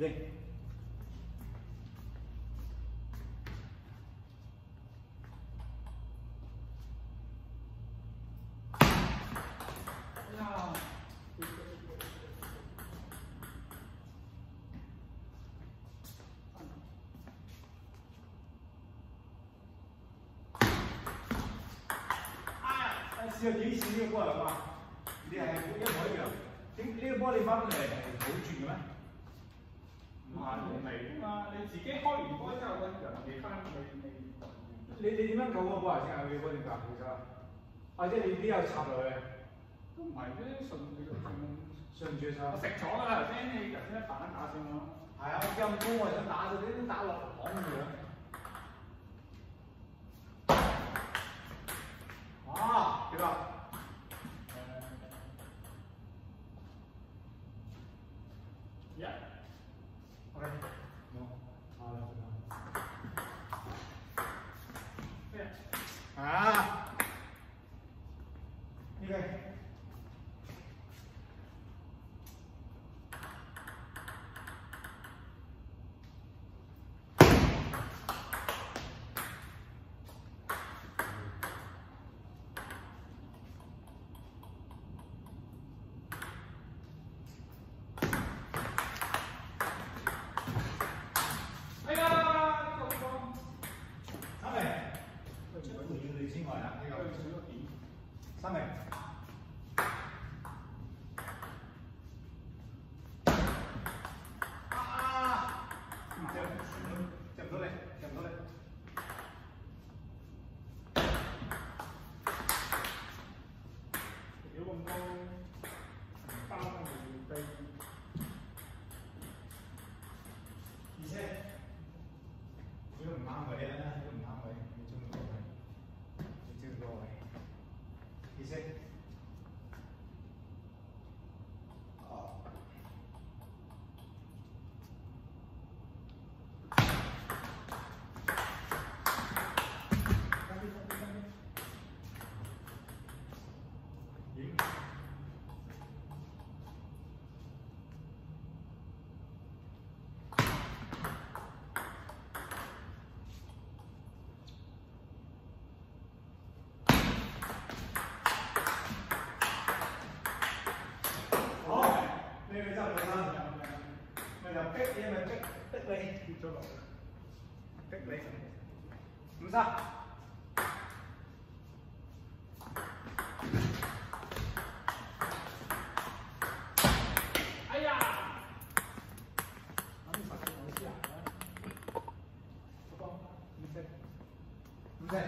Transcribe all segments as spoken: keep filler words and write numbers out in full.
đây. Siêu幾錢呢個波嚟啩？你係一模一樣。點呢個波你翻嚟係好轉嘅咩？ 唔係唔係嘛？你自己開完波之後，個人哋翻你你你你點樣救個波嚟先啊？你波點教其實？或者你邊有插落去？ 都唔係啫，順住順順住插。 我食咗㗎啦，頭先你頭先一彈一打先咯。 係啊，咁高我想打到你都打落行咁樣。啊，幾多？ 一。 OK。冇。好了。咩？啊？呢個。三名。啊！接接唔到你，接唔到你。 如果咁高，包係低。 而且，如果唔啱位咧，如果唔啱位，你中個位，你中個位。而且。逼你咪逼逼你跌咗落，逼你。五三。哎呀！咁實際我知啊。嗰個五四。五四。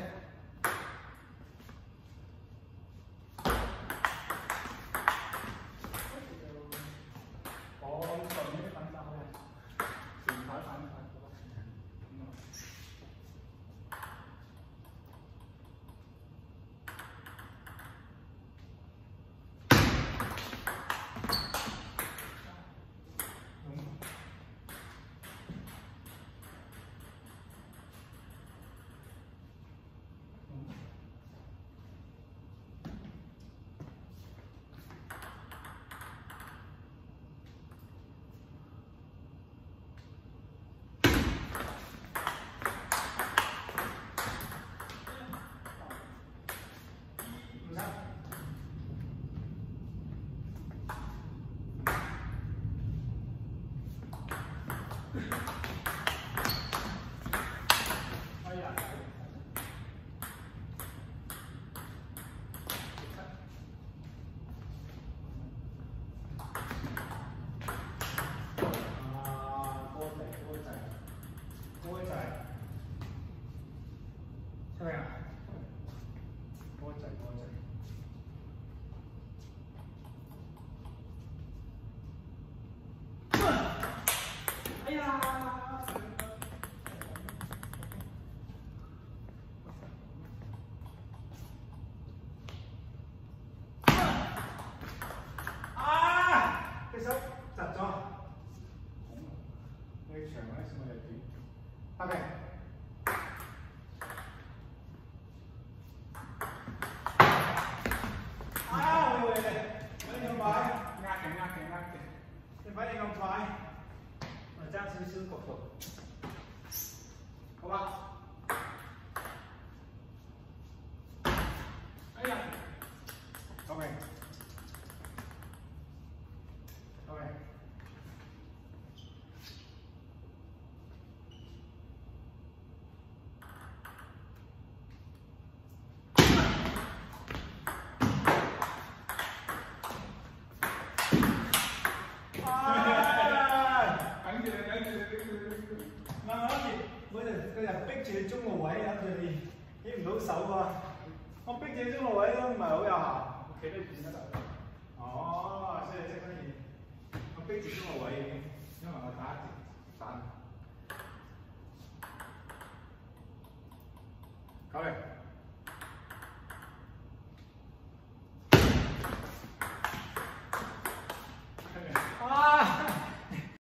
係咪啊？波仔波仔。哎呀！啊！隻手窒咗。你長嗰啲先咪短。OK。快啲咁快！ 住中個位，等佢哋起唔到手啊！我逼住中個位都唔係好有效。 企得遠得滯。 哦，所以即刻要我逼住中個位已經，因為我打直反。搞嚟。